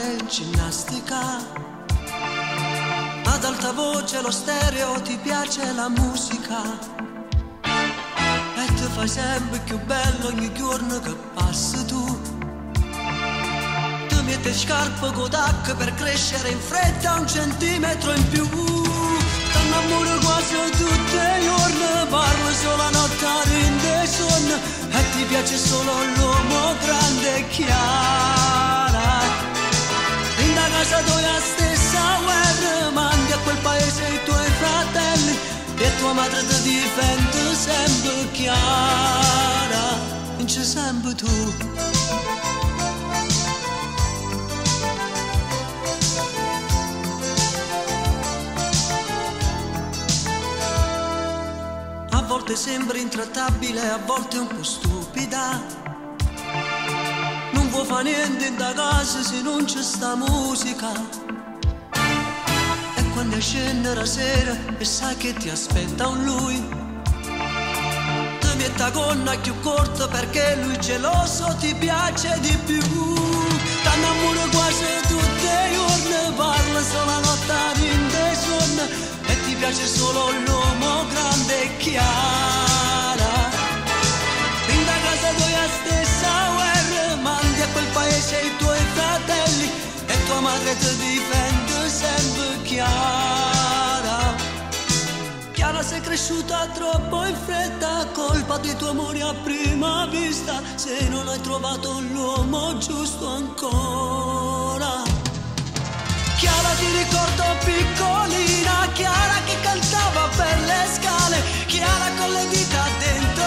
in ginnastica. Ad alta voce lo stereo, ti piace la musica e ti fai sempre più bello ogni giorno che passi tu. Ti metti scarpe Kodak per crescere in fretta 1 centimetro in più. T'annamori quasi tutti i giorni, parli solo a notte in sonno e ti piace solo l'uomo grande e chiara. In da casa tua stessa guerra, mandi a quel paese i tuoi fratelli e tua madre ti difende sempre chiara. Vinci sempre tu. A volte sembri intrattabile, a volte un po' stupida. Non vuoi fare niente in da casa se non c'è sta musica. E quando scende la sera e sai che ti aspetta un lui, ti metti la gonna più corta perché lui geloso ti piace di più. T'annamori quasi tutti i giorni, parla solo a notte in sonno e ti piace solo l'uomo grande e chiara. In da casa tua stessa guerra, mandi a quel paese i tuoi fratelli e tua madre ti difende sempre chiara. Chiara, sei cresciuta troppo in fretta, colpa dei tuoi amori a prima vista, se non hai trovato l'uomo giusto ancora. Chiara, ti ricordo piccolina, Chiara che cantava per le scale, Chiara con le dita dentro